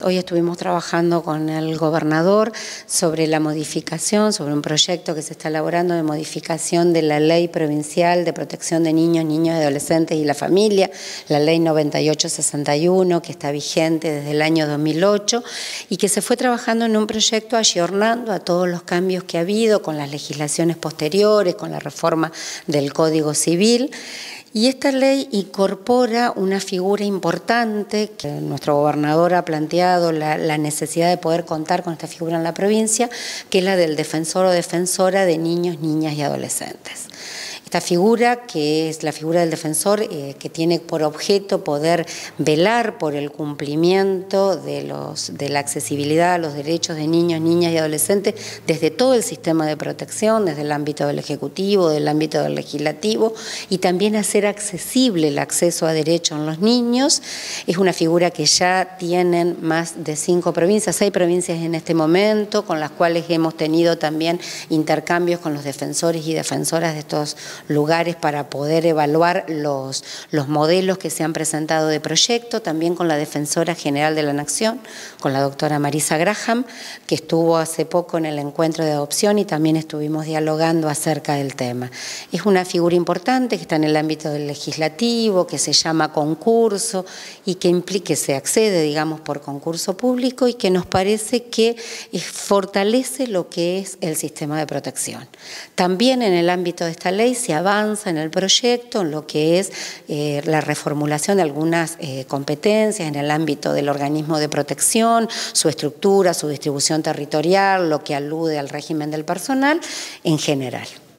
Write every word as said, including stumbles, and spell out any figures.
Hoy estuvimos trabajando con el gobernador sobre la modificación, sobre un proyecto que se está elaborando de modificación de la Ley Provincial de Protección de Niños, Niños y Adolescentes y la Familia, la Ley noventa y ocho sesenta y uno, que está vigente desde el año dos mil ocho y que se fue trabajando en un proyecto ayornando a todos los cambios que ha habido con las legislaciones posteriores, con la reforma del Código Civil. Y esta ley incorpora una figura importante que nuestro gobernador ha planteado, la, la necesidad de poder contar con esta figura en la provincia, que es la del defensor o defensora de niños, niñas y adolescentes. Esta figura, que es la figura del defensor, eh, que tiene por objeto poder velar por el cumplimiento de, los, de la accesibilidad a los derechos de niños, niñas y adolescentes desde todo el sistema de protección, desde el ámbito del Ejecutivo, del ámbito del Legislativo, y también hacer accesible el acceso a derechos en los niños. Es una figura que ya tienen más de cinco provincias, seis provincias en este momento, con las cuales hemos tenido también intercambios con los defensores y defensoras de estos lugares para poder evaluar los, los modelos que se han presentado de proyecto, también con la Defensora General de la Nación, con la doctora Marisa Graham, que estuvo hace poco en el encuentro de adopción y también estuvimos dialogando acerca del tema. Es una figura importante que está en el ámbito del legislativo, que se llama concurso y que implica que se accede, digamos, por concurso público y que nos parece que fortalece lo que es el sistema de protección. También en el ámbito de esta ley se avanza en el proyecto en lo que es eh, la reformulación de algunas eh, competencias en el ámbito del organismo de protección, su estructura, su distribución territorial, lo que alude al régimen del personal en general.